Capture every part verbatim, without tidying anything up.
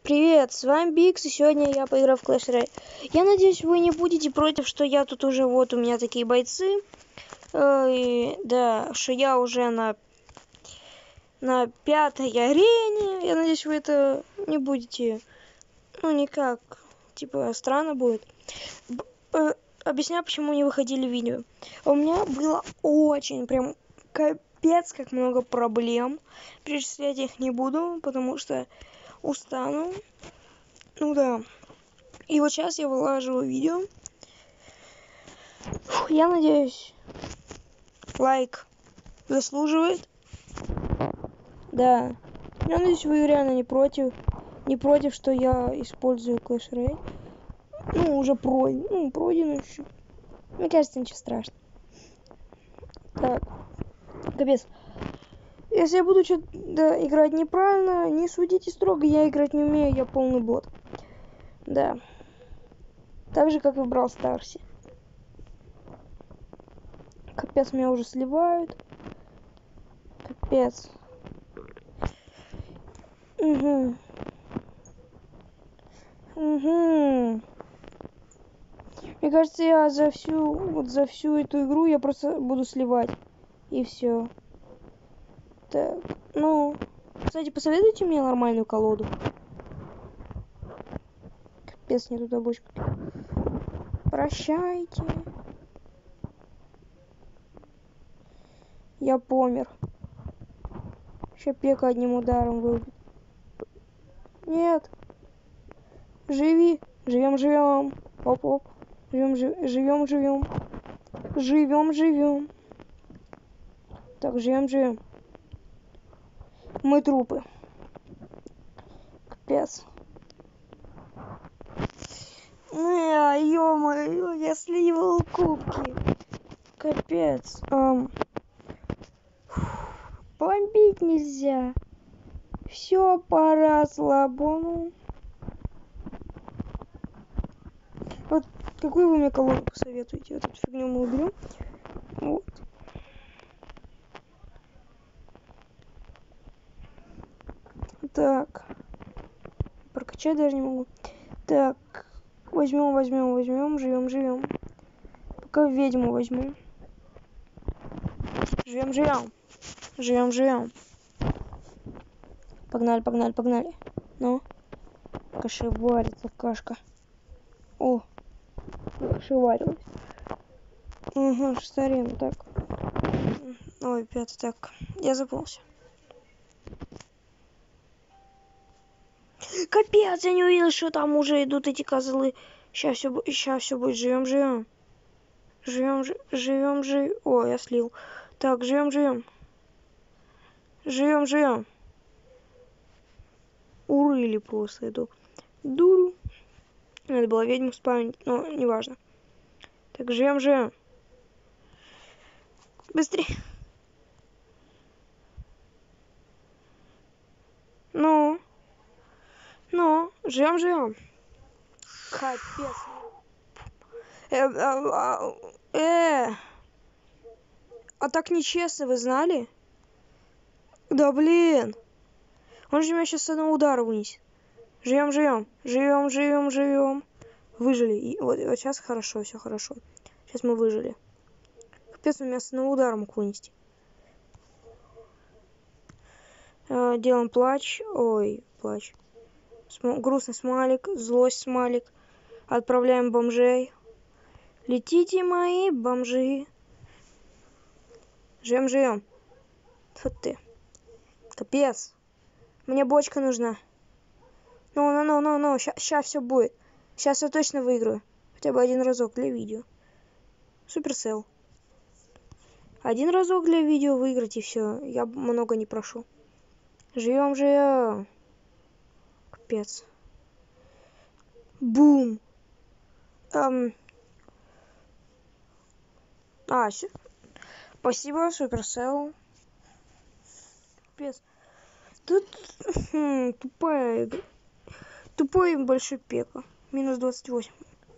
Привет, с вами Бикс, и сегодня я поиграю в Clash Royale. Я надеюсь, вы не будете против, что я тут уже, вот у меня такие бойцы. Э, и, да, что я уже на, на пятой арене. Я надеюсь, вы это не будете, ну, никак, типа, странно будет. Б э, объясняю, почему не выходили видео. У меня было очень, прям, капец, как много проблем. Перечислять их не буду, потому что устану. Ну да. И вот сейчас я вылаживаю видео. Фух, я надеюсь, лайк заслуживает. Да. Я надеюсь, вы реально не против. Не против, что я использую Clash Royale. Ну, уже пройден. Ну, пройден еще. Мне кажется, ничего страшного. Так. Капец. Если я буду что-то да, играть неправильно, не судите строго. Я играть не умею, я полный бот. Да. Так же, как и в Brawl Старсе. Капец, меня уже сливают. Капец. Угу. Угу. Мне кажется, я за всю, вот за всю эту игру я просто буду сливать. И все. Так, ну, кстати, посоветуйте мне нормальную колоду. Капец, не туда бочку. Прощайте. Я помер. Сейчас Пека одним ударом выбьет. Нет. Живи. Живем, живем. Оп-оп. Живем, живем, живем. Живем, живем. Так, живем, живем. Мы трупы. Капец. Ну, ё-моё, я сливал кубки. Капец. Эм. Бомбить нельзя. Все по расслабону. Вот какую вы мне колоду посоветуете? Вот эту фигню мы уберем. Вот. Так. Прокачать даже не могу. Так. Возьмем, возьмем, возьмем. Живем, живем. Пока ведьму возьму. Живем, живем. Живем, живем. Погнали, погнали, погнали. Ну. Кашеварится кашка. О. Кашеварилась. Угу, шестая, так. Ой, пятый, так. Я запнулся. Капец, я не увидел, что там уже идут эти козлы. Сейчас все, сейчас все будет. Живем, живем. Живем, живем, живем. О, я слил. Так, живем, живем. Живем, живем. Урыли просто эту дуру. Надо было ведьму спавнить, но неважно. Так, живем, живем. Быстрее. Ну. Ну, живем, живем. Капец. Э, э, э, а так нечестно, вы знали? Да блин. Он же меня сейчас с одного удара вынесет. Живем, живем. Живем, живем, живем. Выжили. И вот, вот сейчас хорошо, все хорошо. Сейчас мы выжили. Капец, он меня с одного удара мог вынести. Э, делаем плач. Ой, плач. См грустный смайлик. Злость смайлик. Отправляем бомжей. Летите, мои бомжи. Живем, живем. Вот ты. Капец. Мне бочка нужна. Ну, ну, ну, ну, ну. Сейчас все будет. Сейчас я точно выиграю. Хотя бы один разок для видео. Суперсел. Один разок для видео выиграть и все. Я много не прошу. Живем, живем. Капец. Бум. Эм. А, все. Спасибо, Суперсел. Капец. Тут хм, тупая игра. Тупой большой Пека. Минус двадцать восемь.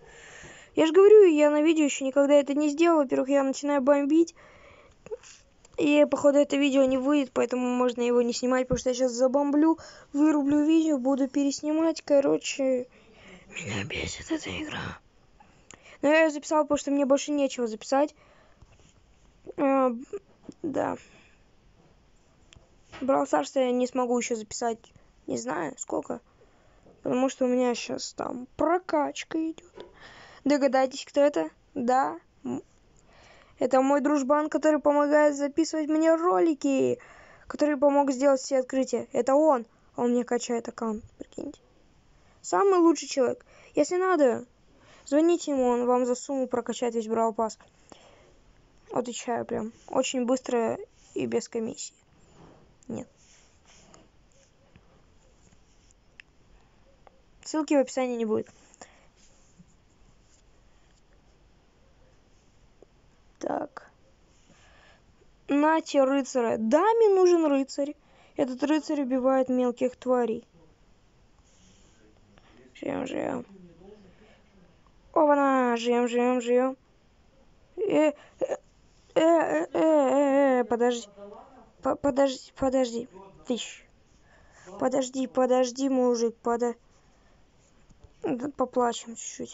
Я же говорю, я на видео еще никогда это не сделал. Во-первых, я начинаю бомбить. И, походу, это видео не выйдет, поэтому можно его не снимать, потому что я сейчас забомблю, вырублю видео, буду переснимать. Короче, меня бесит эта игра. Но я ее записал, потому что мне больше нечего записать. А, да. Brawl Stars я не смогу еще записать, не знаю, сколько. Потому что у меня сейчас там прокачка идет. Догадайтесь, кто это? Да. Это мой дружбан, который помогает записывать мне ролики. Который помог сделать все открытия. Это он. Он мне качает аккаунт, прикиньте. Самый лучший человек. Если надо, звоните ему, он вам за сумму прокачает весь Brawl Pass. Отвечаю прям. Очень быстро и без комиссии. Нет. Ссылки в описании не будет. Так. Нате рыцаря. Даме нужен рыцарь. Этот рыцарь убивает мелких тварей. Живем, живем. Опа-на! Живем, живем, живем. Э, э, э, э, э, э, подожди. Подожди, подожди. Тыщ. Подожди, подожди, мужик, подожди. Поплачем чуть-чуть.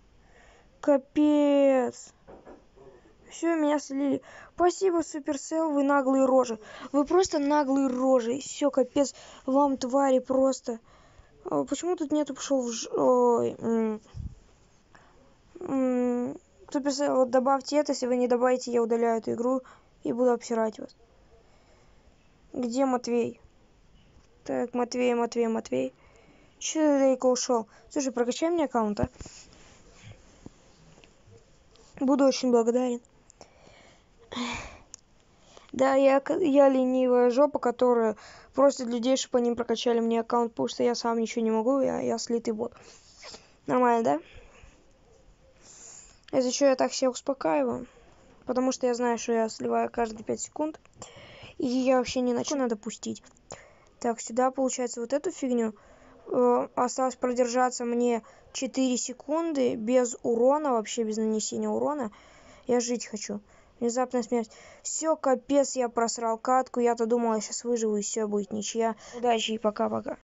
Капец. Все, меня слили. Спасибо, Supercell, вы наглые рожи. Вы просто наглые рожи. Все, капец. Вам, твари, просто. О, почему тут нету пошел в ж... Ой. Supercell, вот добавьте это. Если вы не добавите, я удаляю эту игру и буду обсирать вас. Где Матвей? Так, Матвей, Матвей, Матвей. Че ты далеко ушел? Слушай, прокачай мне аккаунт, а? Буду очень благодарен. Да, я, я ленивая жопа, которая просит людей, чтобы они прокачали мне аккаунт, потому что я сам ничего не могу, я, я слитый бот. Нормально, да? Если что, я так себя успокаиваю, потому что я знаю, что я сливаю каждые пять секунд, и я вообще не начну, надо пустить. Так, сюда, получается, вот эту фигню. Э, осталось продержаться мне четыре секунды без урона, вообще без нанесения урона. Я жить хочу. Внезапная смерть. Все, капец, я просрал катку. Я-то думала, я сейчас выживу, и все будет ничья. Удачи и пока-пока.